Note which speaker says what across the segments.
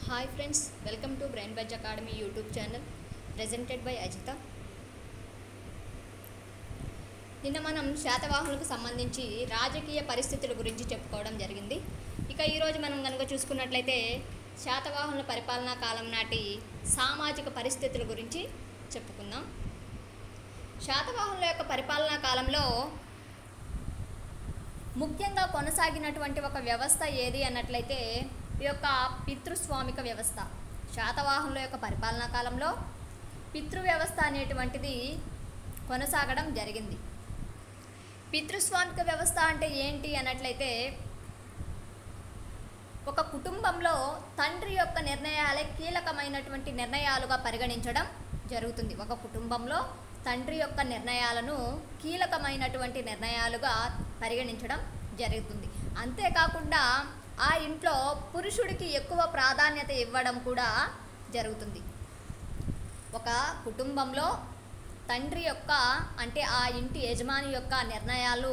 Speaker 1: Hi friends, welcome to Brain Buzz Academy YouTube channel presented by Ajitha. నిన్న మనం శాతవాహనులకు సంబంధించి రాజకీయ పరిస్థితుల గురించి చెప్పుకోవడం జరిగింది. ఇక ఈరోజు మనం కనుక చూసుకున్నట్లయితే శాతవాహనుల పరిపాలనా కాలం నాటి సామాజిక పరిస్థితుల గురించి చెప్పుకుందాం. శాతవాహనుల యొక్క పరిపాలనా కాలంలో ముఖ్యంగా కొనసాగినటువంటి ఒక వ్యవస్థ ఏది అన్నట్లయితే ఈ యొక్క పితృస్వామిక వ్యవస్థ. శాతవాహనుల యొక్క పరిపాలనా కాలంలో పితృ వ్యవస్థ అనేటువంటిది కొనసాగడం జరిగింది. పితృస్వామిక వ్యవస్థ అంటే ఏంటి అన్నట్లయితే ఒక కుటుంబంలో తండ్రి యొక్క నిర్ణయాలే కీలకమైనటువంటి నిర్ణయాలుగా పరిగణించడం జరుగుతుంది. ఒక కుటుంబంలో తండ్రి యొక్క నిర్ణయాలను కీలకమైనటువంటి నిర్ణయాలుగా పరిగణించడం జరుగుతుంది. అంతేకాకుండా ఆ ఇంట్లో పురుషుడికి ఎక్కువ ప్రాధాన్యత ఇవ్వడం కూడా జరుగుతుంది. ఒక కుటుంబంలో తండ్రి యొక్క అంటే ఆ ఇంటి యజమాని యొక్క నిర్ణయాలు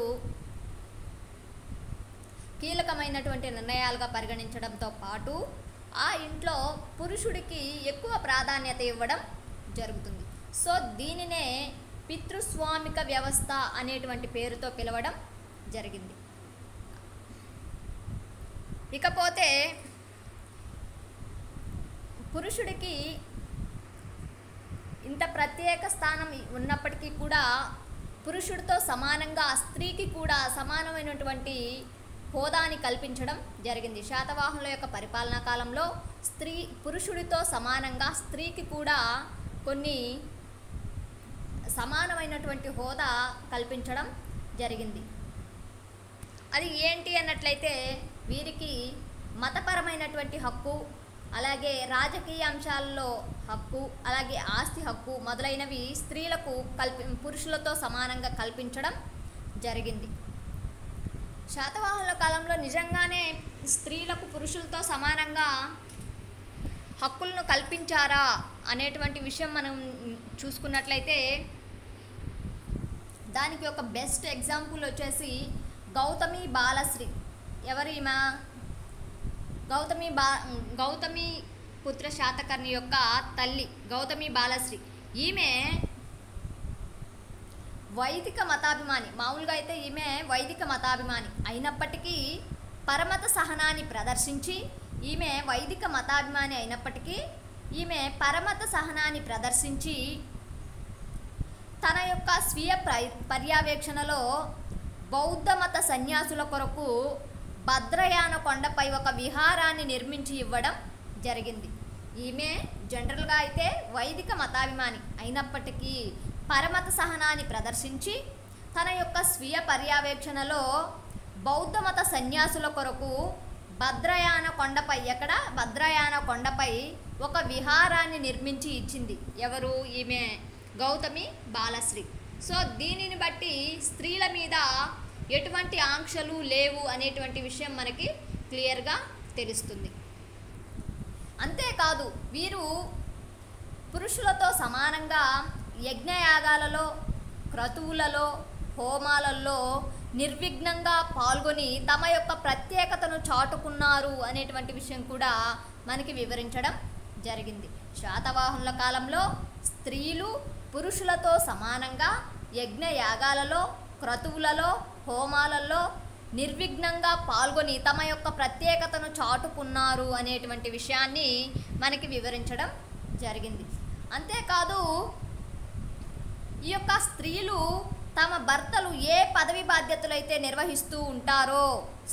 Speaker 1: కీలకమైనటువంటి నిర్ణయాలుగా పరిగణించడంతో పాటు ఆ ఇంట్లో పురుషుడికి ఎక్కువ ప్రాధాన్యత ఇవ్వడం జరుగుతుంది. సో దీనినే పితృస్వామిక వ్యవస్థ అనేటువంటి పేరుతో పిలవడం జరిగింది. ఇకపోతే పురుషుడికి ఇంత ప్రత్యేక స్థానం ఉన్నప్పటికీ కూడా పురుషుడితో సమానంగా స్త్రీకి కూడా సమానమైనటువంటి హోదాని కల్పించడం జరిగింది. శాతవాహనుల యొక్క పరిపాలనా కాలంలో పురుషుడితో సమానంగా స్త్రీకి కూడా కొన్ని సమానమైనటువంటి హోదా కల్పించడం జరిగింది. అది ఏంటి అన్నట్లయితే వీరికి మతపరమైనటువంటి హక్కు, అలాగే రాజకీయ అంశాల్లో హక్కు, అలాగే ఆస్తి హక్కు మొదలైనవి స్త్రీలకు పురుషులతో సమానంగా కల్పించడం జరిగింది. శాతవాహనుల కాలంలో నిజంగానే స్త్రీలకు పురుషులతో సమానంగా హక్కులను కల్పించారా అనేటువంటి విషయం మనం చూసుకున్నట్లయితే దానికి ఒక బెస్ట్ ఎగ్జాంపుల్ వచ్చేసి గౌతమి బాలశ్రీ. ఎవరు ఈమె? గౌతమి పుత్ర శాతకర్ణి యొక్క తల్లి గౌతమి బాలశ్రీ. ఈమె వైదిక మతాభిమాని. మామూలుగా అయితే ఈమె వైదిక మతాభిమాని అయినప్పటికీ పరమత సహనాన్ని ప్రదర్శించి తన యొక్క స్వీయ పర్యవేక్షణలో బౌద్ధ మత సన్యాసుల కొరకు భద్రయాన కొండపై ఒక విహారాన్ని నిర్మించి ఇవ్వడం జరిగింది. ఈమె జనరల్గా అయితే వైదిక మతాభిమాని అయినప్పటికీ పరమత సహనాన్ని ప్రదర్శించి తన యొక్క స్వీయ పర్యవేక్షణలో బౌద్ధ మత సన్యాసుల కొరకు భద్రయాన కొండపై ఒక విహారాన్ని నిర్మించి ఇచ్చింది. ఎవరు? ఈమె గౌతమి బాలశ్రీ. సో దీనిని బట్టి స్త్రీల మీద ఎటువంటి ఆంక్షలు లేవు అనేటువంటి విషయం మనకి క్లియర్గా తెలుస్తుంది. అంతేకాదు వీరు పురుషులతో సమానంగా యజ్ఞయాగాలలో, క్రతువులలో, హోమాలలో నిర్విఘ్నంగా పాల్గొని తమ యొక్క ప్రత్యేకతను చాటుకున్నారు అనేటువంటి విషయం కూడా మనకి వివరించడం జరిగింది. శాతవాహనుల కాలంలో స్త్రీలు పురుషులతో సమానంగా యజ్ఞయాగాలలో, క్రతువులలో, హోమాలలో నిర్విఘ్నంగా పాల్గొని తమ యొక్క ప్రత్యేకతను చాటుకున్నారు అనేటువంటి విషయాన్ని మనకి వివరించడం జరిగింది. అంతేకాదు ఈ యొక్క స్త్రీలు తమ భర్తలు ఏ పదవి బాధ్యతలు అయితే నిర్వహిస్తూ ఉంటారో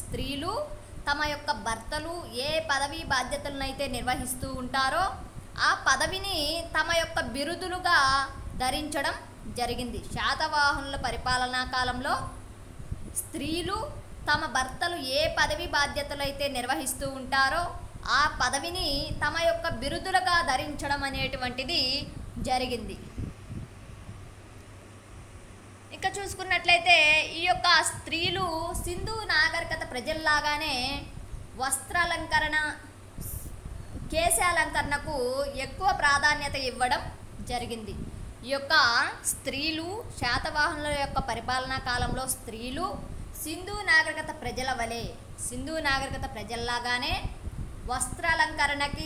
Speaker 1: ఆ పదవిని తమ యొక్క బిరుదులుగా ధరించడం జరిగింది. శాతవాహనుల పరిపాలనా కాలంలో స్త్రీలు తమ భర్తలు ఏ పదవి బాధ్యతలు అయితే నిర్వహిస్తూ ఉంటారో ఆ పదవిని తమ యొక్క బిరుదులుగా ధరించడం అనేటువంటిది జరిగింది. ఇక చూసుకున్నట్లయితే ఈ యొక్క స్త్రీలు సింధు నాగరికత ప్రజల్లాగానే వస్త్రాలంకరణ, కేశాలంకరణకు ఎక్కువ ప్రాధాన్యత ఇవ్వడం జరిగింది. ఈ యొక్క స్త్రీలు శాతవాహనుల యొక్క పరిపాలనా కాలంలో స్త్రీలు సింధు నాగరికత ప్రజల్లాగానే వస్త్రాలంకరణకి,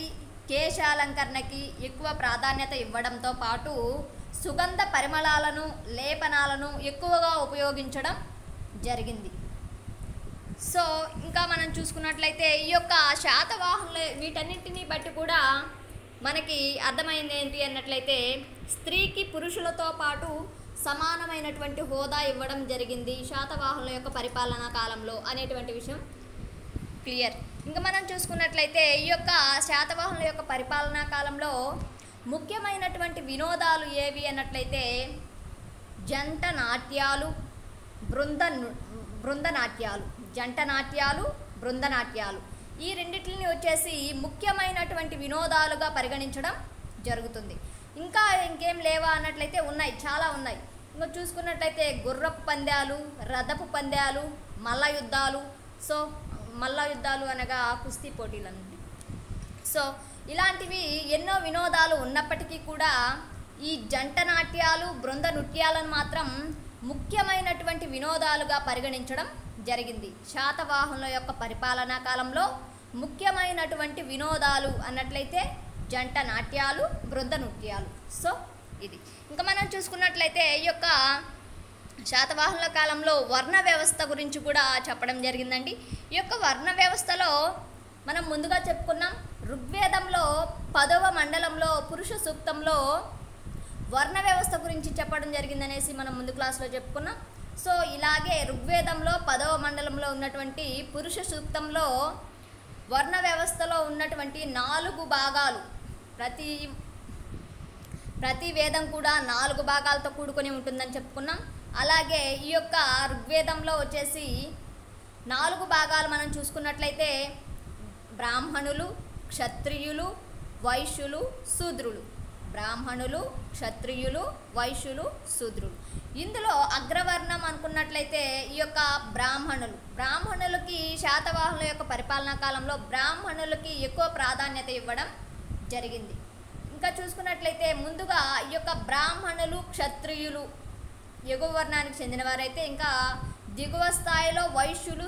Speaker 1: కేశాలంకరణకి ఎక్కువ ప్రాధాన్యత ఇవ్వడంతో పాటు సుగంధ పరిమళాలను లేపనాలను ఎక్కువగా ఉపయోగించడం జరిగింది. సో ఇంకా మనం చూసుకున్నట్లయితే ఈ యొక్క శాతవాహనులు వీటన్నింటినీ బట్టి కూడా మనకి అర్థమైంది ఏంటి అన్నట్లయితే స్త్రీకి పురుషులతో పాటు సమానమైనటువంటి హోదా ఇవ్వడం జరిగింది శాతవాహనుల యొక్క పరిపాలనా కాలంలో అనేటువంటి విషయం క్లియర్. ఇంకా మనం చూసుకున్నట్లయితే ఈ యొక్క శాతవాహనుల యొక్క పరిపాలనా కాలంలో ముఖ్యమైనటువంటి వినోదాలు ఏవి అన్నట్లయితే జంట నాట్యాలు, బృందనాట్యాలు, జంట నాట్యాలు, బృందనాట్యాలు ఈ రెండిటిని వచ్చేసి ముఖ్యమైనటువంటి వినోదాలుగా పరిగణించడం జరుగుతుంది. ఇంకా ఇంకేం లేవా అన్నట్లయితే ఉన్నాయి, చాలా ఉన్నాయి. ఇంకా చూసుకున్నట్లయితే గుర్రపు పందాలు, రథపు పందాలు, మల్ల యుద్ధాలు. సో మల్ల యుద్ధాలు అనగా కుస్తీ పోటీలు అన్నది. సో ఇలాంటివి ఎన్నో వినోదాలు ఉన్నప్పటికీ కూడా ఈ జంట నాట్యాలు, బృంద నృత్యాలను మాత్రం ముఖ్యమైనటువంటి వినోదాలుగా పరిగణించడం జరిగింది. శాతవాహనుల యొక్క పరిపాలనా కాలంలో ముఖ్యమైనటువంటి వినోదాలు అన్నట్లయితే జంట నాట్యాలు, బృంద నృత్యాలు. సో ఇది ఇంకా మనం చూసుకున్నట్లయితే ఈ యొక్క శాతవాహనుల కాలంలో వర్ణ వ్యవస్థ గురించి కూడా చెప్పడం జరిగిందండి. ఈ యొక్క వర్ణ వ్యవస్థలో మనం ముందుగా చెప్పుకున్నాం, ఋగ్వేదంలో 10వ మండలంలో పురుష సూక్తంలో వర్ణ వ్యవస్థ గురించి చెప్పడం జరిగిందనేసి మనం ముందు క్లాస్లో చెప్పుకున్నాం. సో ఇలాగే ఋగ్వేదంలో 10వ మండలంలో ఉన్నటువంటి పురుష సూక్తంలో వర్ణ వ్యవస్థలో ఉన్నటువంటి 4 భాగాలు, ప్రతి వేదం కూడా 4 భాగాలతో కూడుకొని ఉంటుందని చెప్పుకున్నాం. అలాగే ఈ యొక్క ఋగ్వేదంలో వచ్చేసి 4 భాగాలు మనం చూసుకున్నట్లయితే బ్రాహ్మణులు, క్షత్రియులు, వైశ్యులు, శూద్రులు. బ్రాహ్మణులు, క్షత్రియులు, వైశ్యులు, శూద్రులు. ఇందులో అగ్రవర్ణం అనుకున్నట్లయితే ఈ యొక్క బ్రాహ్మణులకి శాతవాహనుల యొక్క పరిపాలనా కాలంలో బ్రాహ్మణులకి ఎక్కువ ప్రాధాన్యత ఇవ్వడం జరిగింది. ఇంకా చూసుకున్నట్లయితే ముందుగా ఈ యొక్క బ్రాహ్మణులు, క్షత్రియులు ఎగువ వర్ణానికి చెందినవారైతే ఇంకా దిగువ స్థాయిలో వైశ్యులు,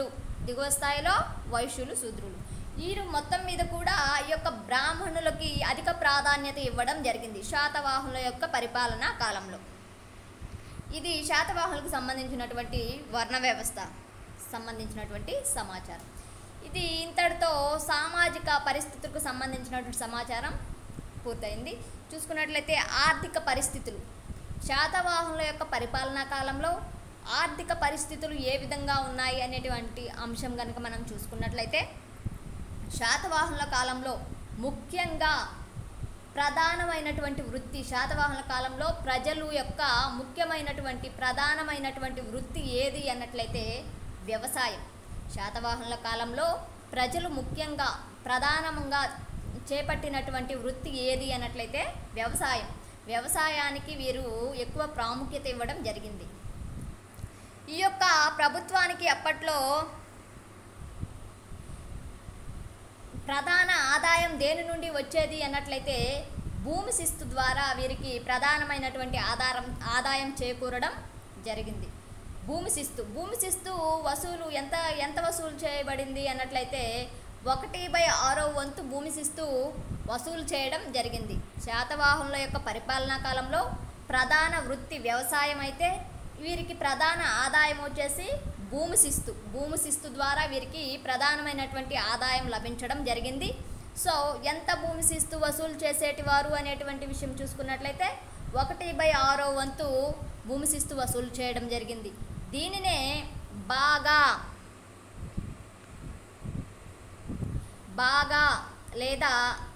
Speaker 1: శూద్రులు. వీరు మొత్తం మీద కూడా ఈ యొక్క బ్రాహ్మణులకి అధిక ప్రాధాన్యత ఇవ్వడం జరిగింది శాతవాహనుల యొక్క పరిపాలనా కాలంలో. ఇది శాతవాహనులకు సంబంధించినటువంటి వర్ణ వ్యవస్థ సంబంధించినటువంటి సమాచారం. ఇది ఇంతటితో సామాజిక పరిస్థితులకు సంబంధించినటువంటి సమాచారం పూర్తయింది. చూసుకున్నట్లయితే ఆర్థిక పరిస్థితులు, శాతవాహనుల యొక్క పరిపాలనా కాలంలో ఆర్థిక పరిస్థితులు ఏ విధంగా ఉన్నాయి అనేటువంటి అంశం కనుక మనం చూసుకున్నట్లయితే శాతవాహనుల కాలంలో ముఖ్యంగా ప్రధానమైనటువంటి వృత్తి, శాతవాహనుల కాలంలో ప్రజలు యొక్క ముఖ్యమైనటువంటి ప్రధానమైనటువంటి వృత్తి ఏది అన్నట్లయితే వ్యవసాయం. శాతవాహనుల కాలంలో ప్రజలు ముఖ్యంగా ప్రధానంగా చేపట్టినటువంటి వృత్తి ఏది అన్నట్లయితే వ్యవసాయం. వ్యవసాయానికి వీరు ఎక్కువ ప్రాముఖ్యత ఇవ్వడం జరిగింది. ఈ యొక్క ప్రభుత్వానికి అప్పట్లో ప్రధాన ఆదాయం దేని నుండి వచ్చేది అన్నట్లయితే భూమి శిస్తు ద్వారా వీరికి ప్రధానమైనటువంటి ఆదాయం చేకూరడం జరిగింది. భూమి శిస్తు వసూలు ఎంత వసూలు చేయబడింది అన్నట్లయితే 1/6 వంతు భూమి శిస్తు వసూలు చేయడం జరిగింది. శాతవాహనుల యొక్క పరిపాలనా కాలంలో ప్రధాన వృత్తి వ్యవసాయం అయితే వీరికి ప్రధాన ఆదాయం వచ్చేసి భూమి శిస్తు ద్వారా వీరికి ప్రధానమైనటువంటి ఆదాయం లభించడం జరిగింది. సో ఎంత భూమి శిస్తు వసూలు చేసేటి వారు అనేటువంటి విషయం చూసుకున్నట్లయితే 1/6 వంతు భూమి శిస్తు వసూలు చేయడం జరిగింది. దీనినే బాగా లేదా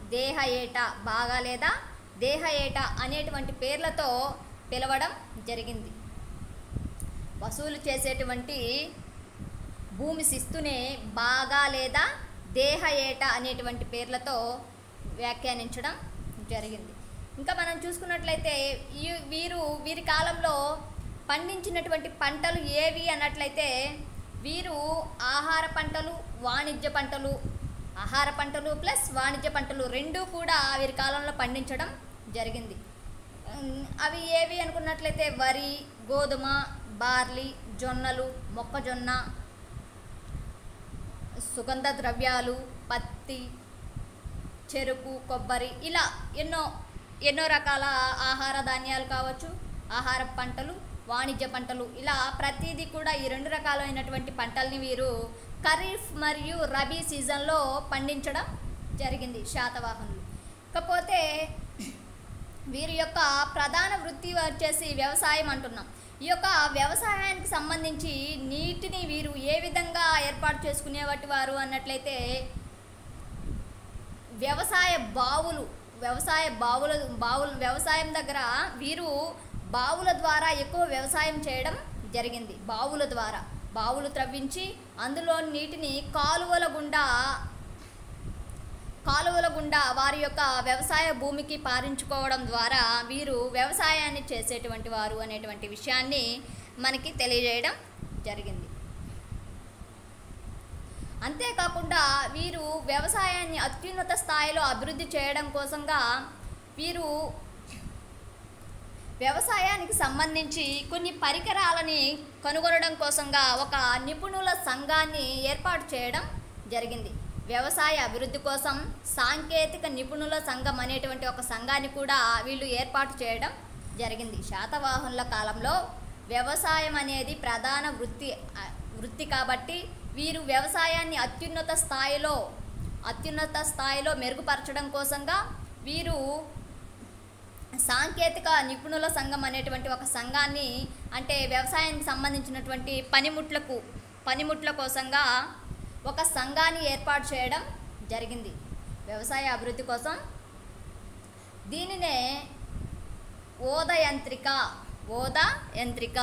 Speaker 1: దేహ ఏట అనేటువంటి పేర్లతో పిలవడం జరిగింది. వసూలు చేసేటువంటి భూమి శిస్తునే బాగా లేదా దేహ ఏట అనేటువంటి పేర్లతో వ్యాఖ్యానించడం జరిగింది. ఇంకా మనం చూసుకున్నట్లయితే వీరి కాలంలో పండించినటువంటి పంటలు ఏవి అన్నట్లయితే వీరు ఆహార పంటలు ప్లస్ వాణిజ్య పంటలు రెండూ కూడా వీరి కాలంలో పండించడం జరిగింది. అవి ఏవి అనుకున్నట్లయితే వరి, గోధుమ, బార్లీ, జొన్నలు, మొక్కజొన్న, సుగంధ ద్రవ్యాలు, పత్తి, చెరుకు, కొబ్బరి ఇలా ఎన్నో రకాల ఆహార ధాన్యాలు కావచ్చు, ఆహార పంటలు, వాణిజ్య పంటలు, ఇలా ప్రతిదీ కూడా ఈ 2 రకాలైనటువంటి పంటల్ని వీరు ఖరీఫ్ మరియు రబీ సీజన్లో పండించడం జరిగింది శాతవాహనులు. ఇకపోతే వీరి యొక్క ప్రధాన వృత్తి వచ్చేసి వ్యవసాయం అంటున్నాం. ఈ యొక్క వ్యవసాయానికి సంబంధించి నీటిని వీరు ఏ విధంగా ఏర్పాటు చేసుకునేవాటి వారు అన్నట్లయితే వ్యవసాయం దగ్గర వీరు బావుల ద్వారా ఎక్కువ వ్యవసాయం చేయడం జరిగింది. బావులు త్రవ్వించి అందులో నీటిని కాలువల గుండా వారి యొక్క వ్యవసాయ భూమికి పారించుకోవడం ద్వారా వీరు వ్యవసాయాన్ని చేసేటువంటి వారు అనేటువంటి విషయాన్ని మనకి తెలియజేయడం జరిగింది. అంతేకాకుండా వీరు వ్యవసాయాన్ని అత్యున్నత స్థాయిలో అభివృద్ధి చేయడం కోసంగా వీరు వ్యవసాయానికి సంబంధించి కొన్ని పరికరాలని కనుగొనడం కోసంగా ఒక నిపుణుల సంఘాన్ని ఏర్పాటు చేయడం జరిగింది. వ్యవసాయ అభివృద్ధి కోసం సాంకేతిక నిపుణుల సంఘం అనేటువంటి ఒక సంఘాన్ని కూడా వీళ్ళు ఏర్పాటు చేయడం జరిగింది. శాతవాహనుల కాలంలో వ్యవసాయం అనేది ప్రధాన వృత్తి కాబట్టి వీరు వ్యవసాయాన్ని అత్యున్నత స్థాయిలో మెరుగుపరచడం కోసంగా వీరు సాంకేతిక నిపుణుల సంఘం అనేటువంటి ఒక సంఘాన్ని, అంటే వ్యవసాయానికి సంబంధించినటువంటి పనిముట్ల కోసంగా ఒక సంఘాన్ని ఏర్పాటు చేయడం జరిగింది వ్యవసాయ అభివృద్ధి కోసం. దీనినే ఓద యంత్రిక.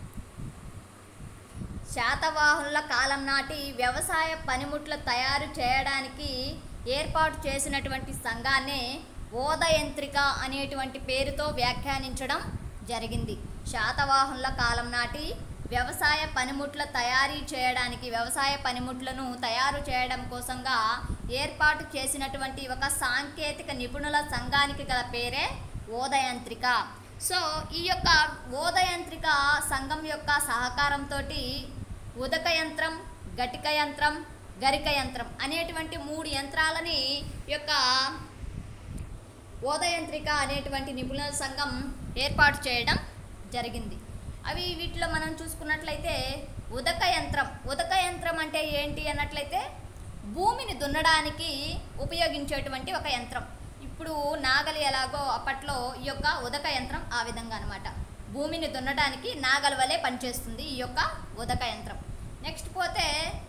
Speaker 1: శాతవాహనుల కాలం నాటి వ్యవసాయ పనిముట్ల తయారు చేయడానికి ఏర్పాటు చేసినటువంటి సంఘాన్నే ఓద యంత్రిక అనేటువంటి పేరుతో వ్యాఖ్యానించడం జరిగింది. శాతవాహనుల కాలం నాటి వ్యవసాయ పనిముట్లను తయారు చేయడం కోసంగా ఏర్పాటు చేసినటువంటి ఒక సాంకేతిక నిపుణుల సంఘానికి గల పేరే ఓద యంత్రిక. సో ఈ యొక్క ఓద యంత్రిక సంఘం యొక్క సహకారంతో ఉదక యంత్రం, గటిక యంత్రం, గరిక యంత్రం అనేటువంటి 3 యంత్రాలని యొక్క ఓద యంత్రిక అనేటువంటి నిపుణుల సంఘం ఏర్పాటు చేయడం జరిగింది. వీటిలో మనం చూసుకున్నట్లయితే ఉదక యంత్రం అంటే ఏంటి అన్నట్లయితే భూమిని దున్నడానికి ఉపయోగించేటువంటి ఒక యంత్రం. ఇప్పుడు నాగలి ఎలాగో అప్పట్లో ఈ యొక్క ఉదక యంత్రం ఆ విధంగా అన్నమాట. భూమిని దున్నడానికి నాగలి వలె పనిచేస్తుంది ఈ యొక్క ఉదక యంత్రం. నెక్స్ట్ పోతే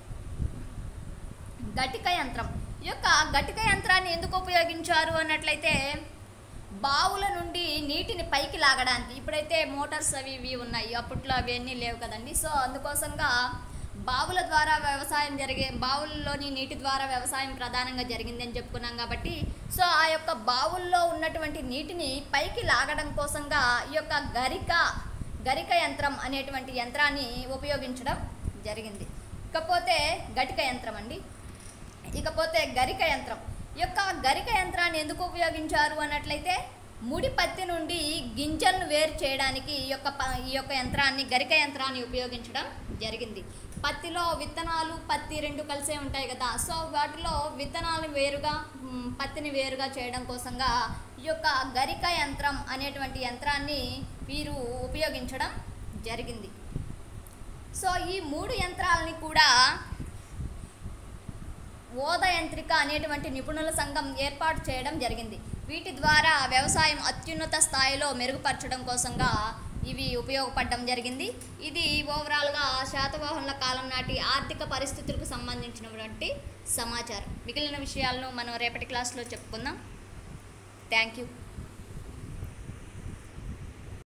Speaker 1: గటిక యంత్రం. ఈ యొక్క గటిక యంత్రాన్ని ఎందుకు ఉపయోగించారు అన్నట్లయితే బావుల నుండి నీటిని పైకి లాగడానికి. ఇప్పుడైతే మోటార్స్ అవి ఉన్నాయి, అప్పట్లో అవన్నీ లేవు కదండి. సో అందుకోసంగా బావుల్లోని నీటి ద్వారా వ్యవసాయం ప్రధానంగా జరిగిందని చెప్పుకున్నాం కాబట్టి, సో ఆ యొక్క బావుల్లో ఉన్నటువంటి నీటిని పైకి లాగడం కోసంగా ఈ యొక్క గరిక యంత్రం అనేటువంటి యంత్రాన్ని ఉపయోగించడం జరిగింది. ఇకపోతే గటిక యంత్రం అండి. ఇకపోతే గరిక యంత్రం. ఈ యొక్క గరిక యంత్రాన్ని ఎందుకు ఉపయోగించారు అన్నట్లయితే ముడి పత్తి నుండి గింజలను వేరు చేయడానికి ఈ యొక్క యంత్రాన్ని, గరిక యంత్రాన్ని ఉపయోగించడం జరిగింది. పత్తిలో విత్తనాలు, పత్తి 2 కలిసే ఉంటాయి కదా. సో వాటిలో విత్తనాలను వేరుగా, పత్తిని వేరుగా చేయడం కోసంగా ఈ యొక్క గరిక యంత్రం అనేటువంటి యంత్రాన్ని వీరు ఉపయోగించడం జరిగింది. సో ఈ 3 యంత్రాలని కూడా ఓద యంత్రిక అనేటువంటి నిపుణుల సంఘం ఏర్పాటు చేయడం జరిగింది. వీటి ద్వారా వ్యవసాయం అత్యున్నత స్థాయిలో మెరుగుపరచడం కోసంగా ఇవి ఉపయోగపడడం జరిగింది. ఇది ఓవరాల్గా శాతవాహనుల కాలం నాటి ఆర్థిక పరిస్థితులకు సంబంధించినటువంటి సమాచారం. మిగిలిన విషయాలను మనం రేపటి క్లాస్లో చెప్పుకుందాం. Thank you.